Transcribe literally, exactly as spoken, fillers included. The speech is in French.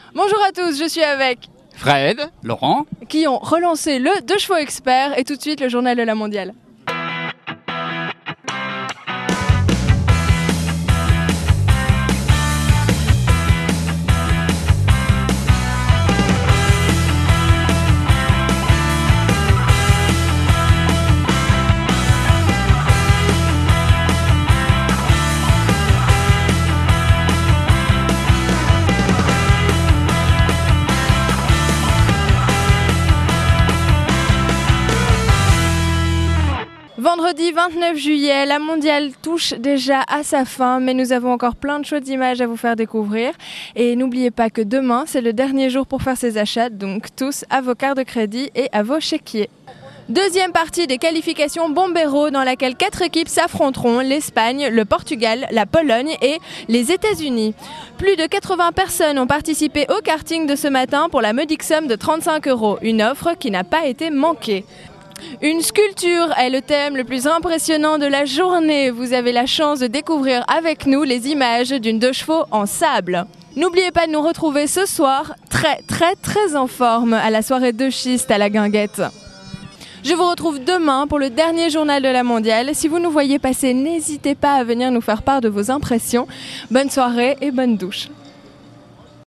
Bonjour à tous, je suis avec Fred, Laurent, qui ont relancé le Deux Chevaux Expert et tout de suite le journal de la mondiale. Vendredi vingt-neuf juillet, la mondiale touche déjà à sa fin, mais nous avons encore plein de chouettes images à vous faire découvrir. Et n'oubliez pas que demain, c'est le dernier jour pour faire ses achats, donc tous à vos cartes de crédit et à vos chéquiers. Deuxième partie des qualifications Bombero dans laquelle quatre équipes s'affronteront, l'Espagne, le Portugal, la Pologne et les États-Unis. Plus de quatre-vingts personnes ont participé au karting de ce matin pour la modique somme de trente-cinq euros, une offre qui n'a pas été manquée. Une sculpture est le thème le plus impressionnant de la journée. Vous avez la chance de découvrir avec nous les images d'une deux chevaux en sable. N'oubliez pas de nous retrouver ce soir, très très très en forme, à la soirée de schiste à la Guinguette. Je vous retrouve demain pour le dernier journal de la mondiale. Si vous nous voyez passer, n'hésitez pas à venir nous faire part de vos impressions. Bonne soirée et bonne douche.